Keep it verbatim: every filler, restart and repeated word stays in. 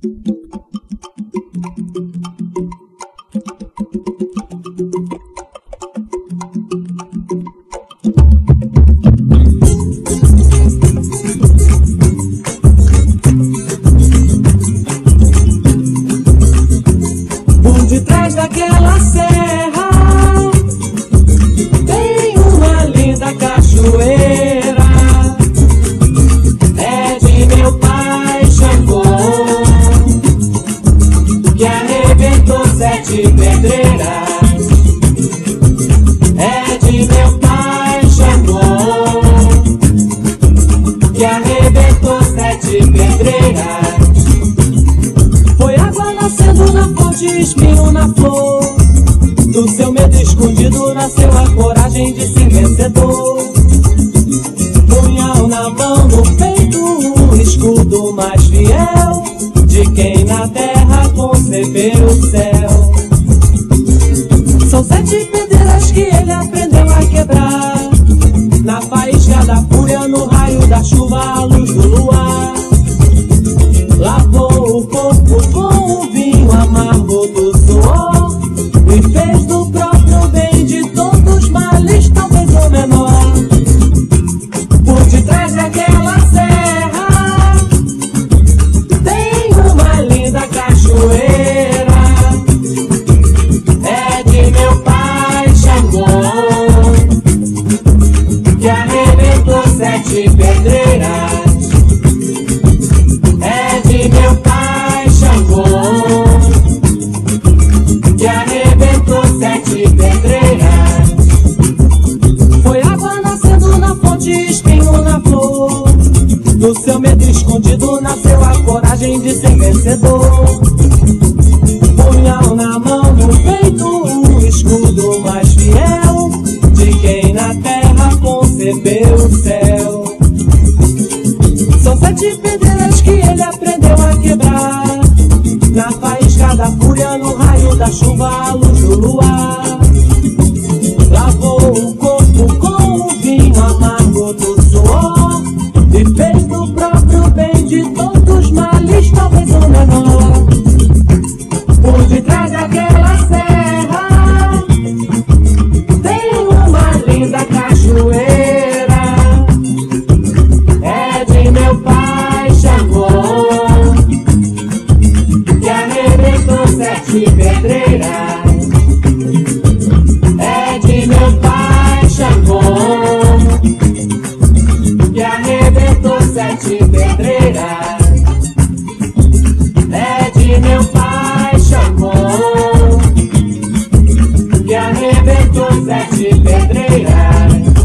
Por detrás daquela serra tem uma linda cachoeira. É de meu pai Xangô, que arrebentou sete pedreiras. É de meu pai Xangô, que arrebentou sete pedreiras. Foi água nascendo na fonte, espinho na flor. Do seu medo escondido nasceu a coragem de ser vencedor. Punhal na mão, no peito, o escudo mais fiel de quem na terra concebeu o céu. São sete pedreiras que ele aprendeu a quebrar, na faísca da fúria, no raio da chuva, a luz do luar. Lavou o corpo com o vinho amargo do suor e fez do próprio bem de todos os males, talvez o menor. Por detrás daquela serra tem uma linda cachoeira. É de meu pai Xangô, que arrebentou sete pedreiras. É de meu pai Xangô, que arrebentou sete pedreiras. Foi água nascendo na fonte, espinho na flor. Do seu medo escondido nasceu a coragem de ser vencedor. Punhal na mão, no peito, o escudo mais fiel de quem na terra concebeu o céu. São sete pedreiras que ele aprendeu a quebrar, na faísca da fúria, no raio da chuva, a luz do luar. Lavou o corpo com o vinho amargo do suor e fez do próprio bem de todos os males, talvez o menor. Por detrás daquela serra tem uma linda cachoeira. É de meu pai Xangô, que arrebentou sete pedreiras. É de meu pai Xangô, que arrebentou sete pedreiras. É de meu pai Xangô, que arrebentou sete pedreiras.